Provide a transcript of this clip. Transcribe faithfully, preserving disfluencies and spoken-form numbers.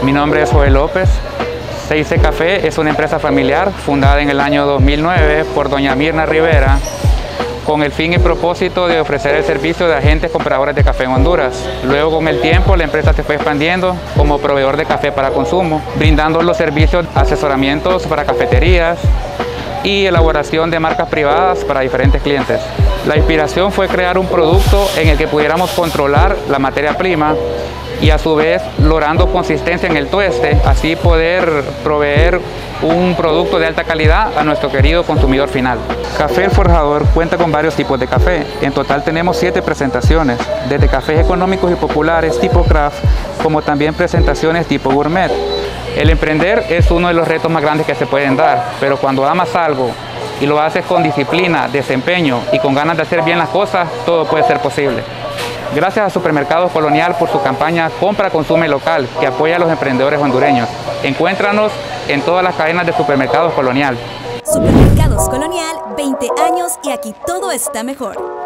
Mi nombre es Joel López. C C Café es una empresa familiar fundada en el año dos mil nueve por doña Mirna Rivera, con el fin y propósito de ofrecer el servicio de agentes compradores de café en Honduras. Luego, con el tiempo, la empresa se fue expandiendo como proveedor de café para consumo, brindando los servicios, asesoramientos para cafeterías y elaboración de marcas privadas para diferentes clientes. La inspiración fue crear un producto en el que pudiéramos controlar la materia prima y a su vez logrando consistencia en el tueste, así poder proveer un producto de alta calidad a nuestro querido consumidor final. Café El Forjador cuenta con varios tipos de café. En total tenemos siete presentaciones, desde cafés económicos y populares tipo craft, como también presentaciones tipo gourmet. El emprender es uno de los retos más grandes que se pueden dar, pero cuando amas algo y lo haces con disciplina, desempeño y con ganas de hacer bien las cosas, todo puede ser posible. Gracias a Supermercados Colonial por su campaña Compra, Consume Local, que apoya a los emprendedores hondureños. Encuéntranos en todas las cadenas de Supermercados Colonial. Supermercados Colonial, veinte años y aquí todo está mejor.